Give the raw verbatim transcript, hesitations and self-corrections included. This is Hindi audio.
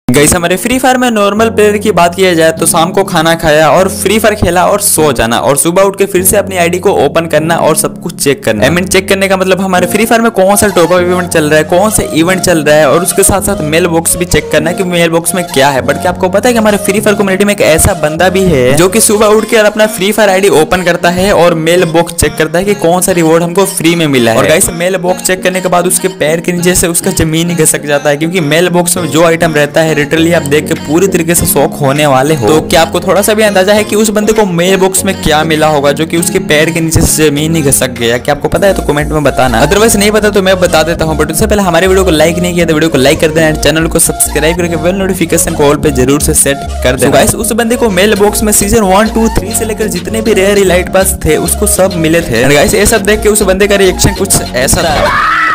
गाइस हमारे फ्री फायर में नॉर्मल प्लेयर की बात किया जाए तो शाम को खाना खाया और फ्री फायर खेला और सो जाना और सुबह उठ के फिर से अपनी आईडी को ओपन करना और सब कुछ चेक करना। आई मीन चेक करने का मतलब हमारे फ्री फायर में कौन सा टॉप अप इवेंट चल रहा है, कौन सा इवेंट चल रहा है और उसके साथ साथ मेल बॉक्स भी चेक करना है कि मेल बॉक्स में क्या है। बट क्या आपको पता है कि हमारे फ्री फायर कम्युनिटी में एक ऐसा बंदा भी है जो कि सुबह उठ कर अपना फ्री फायर आईडी ओपन करता है और मेल बॉक्स चेक करता है कि कौन सा रिवॉर्ड हमको फ्री में मिला है। और गाइस मेल बॉक्स चेक करने के बाद उसके पैर के नीचे से उसका जमीन ही घसक जाता है, क्योंकि मेल बॉक्स में जो आइटम रहता है लिटरली आप देख के पूरी तरीके से शॉक होने वाले हो। तो क्या आपको थोड़ा सा भी अंदाजा है कि उस बंदे को मेल बॉक्स में क्या मिला होगा जो कि उसके पैर के नीचे से जमीन ही घसक गया? क्या आपको पता है तो कमेंट में बताना, अदरवाइज नहीं पता तो मैं बता देता हूं। बट उससे पहले हमारे वीडियो को लाइक नहीं किया तो वीडियो को लाइक कर देना एंड चैनल को सब्सक्राइब करके बेल नोटिफिकेशन को ऑल पे जरूर से सेट कर देना। गाइस उस बंदे को मेल बॉक्स में सीजन वन टू थ्री से लेकर जितने भी रेयर इलाइट पास थे उसको सब मिले थे। गाइस ये सब देख के उस बंदे का रिएक्शन कुछ ऐसा था।